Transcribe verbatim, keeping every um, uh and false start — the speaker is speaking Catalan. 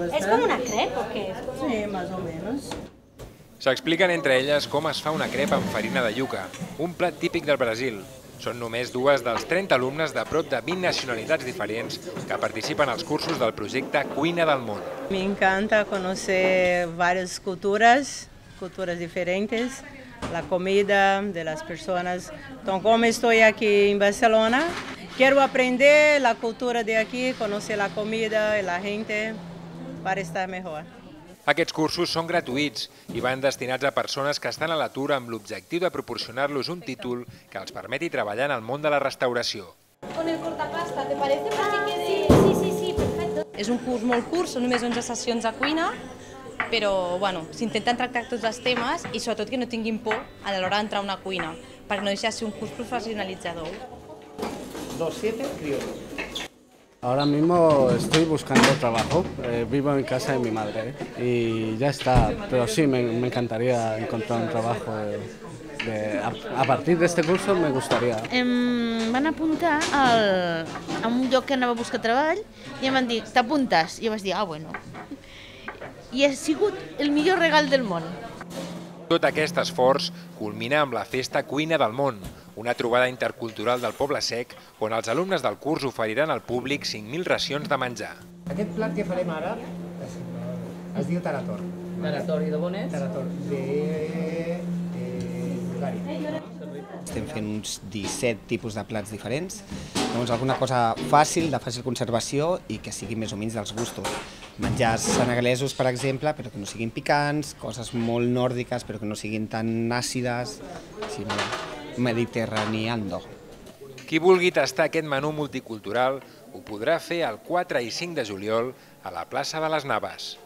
gusta. ¿Es como una crepe o qué? Sí, más o menos. S'expliquen entre elles com es fa una crepa amb farina de yuca, un plat típic del Brasil. Són només dues dels trenta alumnes de prop de vint nacionalitats diferents que participen als cursos del projecte Cuina del Món. Me encanta conocer varias culturas, culturas diferentes, la comida de las personas. Entonces, como estoy aquí en Barcelona, quiero aprender la cultura de aquí, conocer la comida y la gente para estar mejor. Aquests cursos són gratuïts i van destinats a persones que estan a l'atur amb l'objectiu de proporcionar-los un títol que els permeti treballar en el món de la restauració. Con el cortapasta, ¿te parece? Ah, sí, sí, sí, sí, perfecto. És un curs molt curt, són només onze sessions de cuina, però bueno, s'intenten tractar tots els temes i sobretot que no tinguin por a l'hora d'entrar a una cuina, perquè no deixa de ser un curs professionalitzador. dos siete criollo. Ahora mismo estoy buscando trabajo, eh, vivo en casa de mi madre ¿eh? y ya está, pero sí, me, me encantaría encontrar un trabajo. De, de, a, a partir de este curso me gustaría. Em van apuntar al, a un lloc que anava a buscar treball i em van dir, t'apuntes? I jo vaig dir, ah, bueno. I ha sigut el millor regal del món. Tot aquest esforç culmina amb la Festa Cuina del Món, una trobada intercultural del Poble Sec on els alumnes del curs oferiran al públic cinc mil racions de menjar. Aquest plat que farem ara es, es diu tarator. Tarator, i d'on és? Tarator, de, de Bulgària. Estem fent uns disset tipus de plats diferents, doncs alguna cosa fàcil, de fàcil conservació i que sigui més o menys dels gustos. Menjars senegalesos, per exemple, però que no siguin picants, coses molt nòrdiques però que no siguin tan àcides, sinó mediterraneando. Qui vulgui tastar aquest menú multicultural ho podrà fer el quatre i cinc de juliol a la plaça de les Naves.